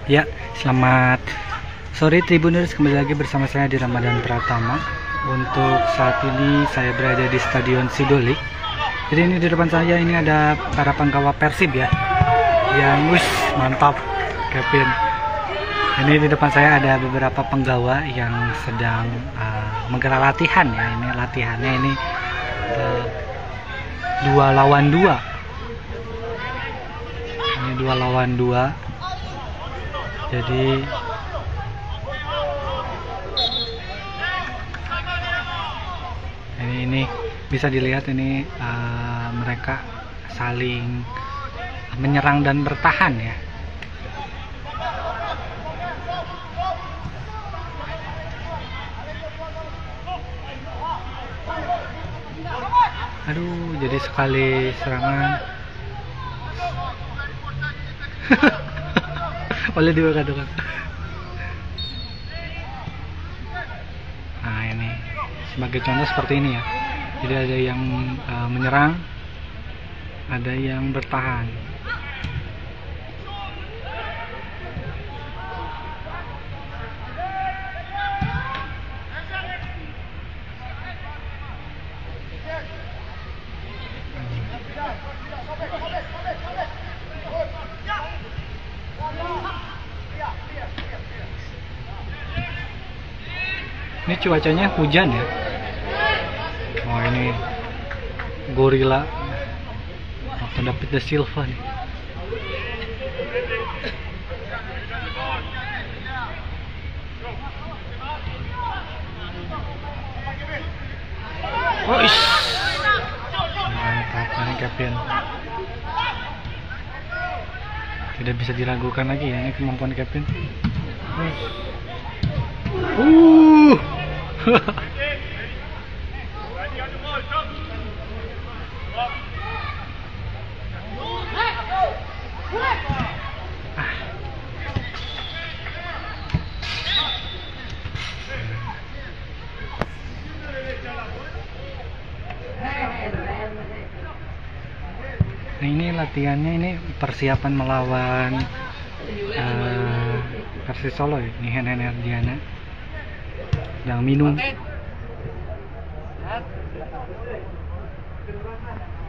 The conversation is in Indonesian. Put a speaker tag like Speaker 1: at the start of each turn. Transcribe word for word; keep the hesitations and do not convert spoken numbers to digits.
Speaker 1: Ya, selamat sore Tribuners, kembali lagi bersama saya di Ramadan Pratama. Untuk saat ini saya berada di Stadion Sidolik. Jadi ini di depan saya ini ada para penggawa Persib ya. Yang wis mantap, Kevin. Ini di depan saya ada beberapa penggawa yang sedang uh, menggelar latihan ya. Ini latihannya ini uh, dua lawan dua. Ini dua lawan dua. Jadi ini ini bisa dilihat ini uh, mereka saling menyerang dan bertahan ya. Aduh, jadi sekali serangan. Oleh dua katakan. Nah ini sebagai contoh seperti ini ya. Jadi ada yang uh, menyerang, ada yang bertahan. Ini cuacanya hujan ya. Oh ini gorila atau David da Silva nih. Oh ish. Mantap ini Kevin. Tidak bisa diragukan lagi ya ini kemampuan Kevin. Uh. Nah ini latihannya, ini persiapan melawan uh, Persis Solo ya. Ini Henen Herdiana yang minum.